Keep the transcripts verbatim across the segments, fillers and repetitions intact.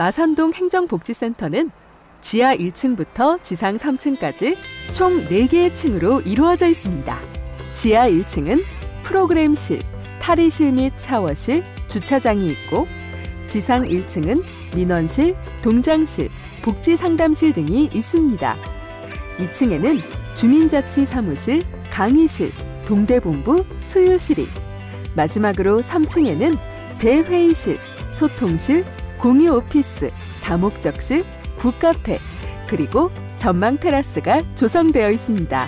마산동 행정복지센터는 지하 일 층부터 지상 삼 층까지 총 네 개의 층으로 이루어져 있습니다. 지하 일 층은 프로그램실, 탈의실 및 샤워실, 주차장이 있고 지상 일 층은 민원실, 동장실, 복지상담실 등이 있습니다. 이 층에는 주민자치사무실, 강의실, 동대본부, 수유실이, 마지막으로 삼 층에는 대회의실, 소통실, 공유오피스, 다목적실, 북카페, 그리고 전망 테라스가 조성되어 있습니다.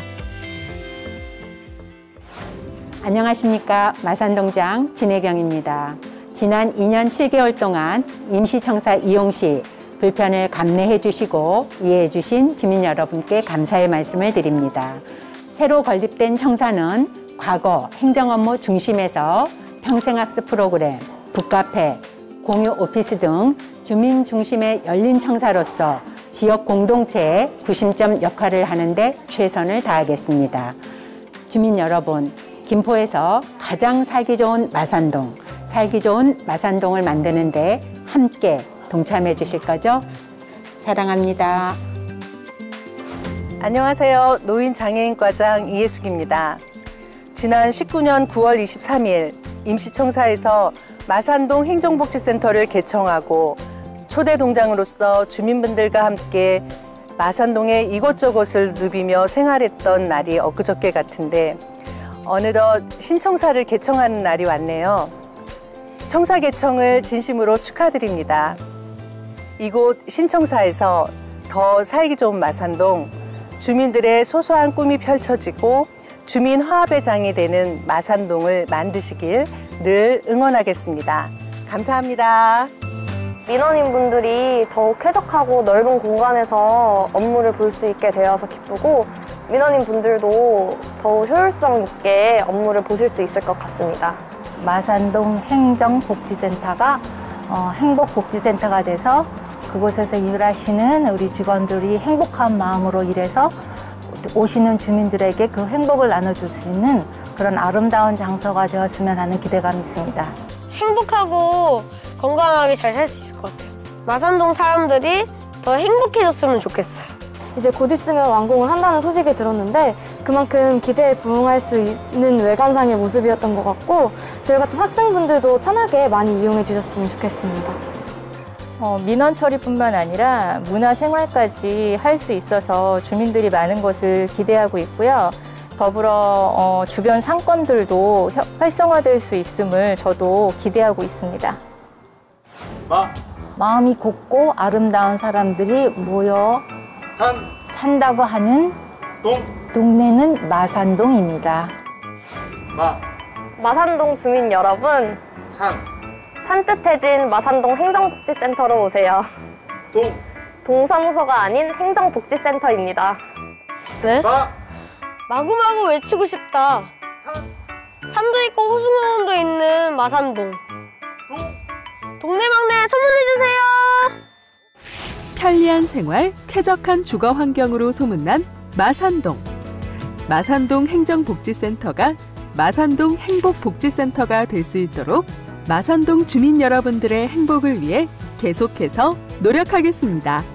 안녕하십니까. 마산동장 진혜경입니다. 지난 이 년 칠 개월 동안 임시청사 이용 시 불편을 감내해 주시고 이해해 주신 주민 여러분께 감사의 말씀을 드립니다. 새로 건립된 청사는 과거 행정업무 중심에서 평생학습 프로그램, 북카페, 공유 오피스 등 주민 중심의 열린 청사로서 지역 공동체의 구심점 역할을 하는데 최선을 다하겠습니다. 주민 여러분, 김포에서 가장 살기 좋은 마산동, 살기 좋은 마산동을 만드는데 함께 동참해 주실 거죠? 사랑합니다. 안녕하세요. 노인장애인과장 이예숙입니다. 지난 십구 년 구월 이십삼일 임시청사에서 마산동 행정복지센터를 개청하고 초대 동장으로서 주민분들과 함께 마산동의 이곳저곳을 누비며 생활했던 날이 엊그저께 같은데 어느덧 신청사를 개청하는 날이 왔네요. 청사 개청을 진심으로 축하드립니다. 이곳 신청사에서 더 살기 좋은 마산동, 주민들의 소소한 꿈이 펼쳐지고 주민 화합의 장이 되는 마산동을 만드시길 늘 응원하겠습니다. 감사합니다. 민원인분들이 더욱 쾌적하고 넓은 공간에서 업무를 볼 수 있게 되어서 기쁘고 민원인분들도 더욱 효율성 있게 업무를 보실 수 있을 것 같습니다. 마산동 행정복지센터가 어, 행복복지센터가 돼서 그곳에서 일하시는 우리 직원들이 행복한 마음으로 일해서 오시는 주민들에게 그 행복을 나눠줄 수 있는 그런 아름다운 장소가 되었으면 하는 기대감이 있습니다. 행복하고 건강하게 잘 살 수 있을 것 같아요. 마산동 사람들이 더 행복해졌으면 좋겠어요. 이제 곧 있으면 완공을 한다는 소식이 들었는데 그만큼 기대에 부응할 수 있는 외관상의 모습이었던 것 같고 저희 같은 학생분들도 편하게 많이 이용해 주셨으면 좋겠습니다. 어, 민원 처리뿐만 아니라 문화생활까지 할 수 있어서 주민들이 많은 것을 기대하고 있고요. 더불어 어, 주변 상권들도 활성화될 수 있음을 저도 기대하고 있습니다. 마. 마음이 곱고 아름다운 사람들이 모여 산. 산다고 하는 동. 동네는 마산동입니다. 마. 마산동 주민 여러분, 산. 산뜻해진 마산동 행정복지센터로 오세요. 동. 동사무소가 아닌 행정복지센터입니다. 네? 마. 마구마구 외치고 싶다. 산. 산도 있고 호수공원도 있는 마산동. 동. 동네방네 소문내주세요. 편리한 생활, 쾌적한 주거 환경으로 소문난 마산동. 마산동 행정복지센터가 마산동 행복복지센터가 될 수 있도록 마산동 주민 여러분들의 행복을 위해 계속해서 노력하겠습니다.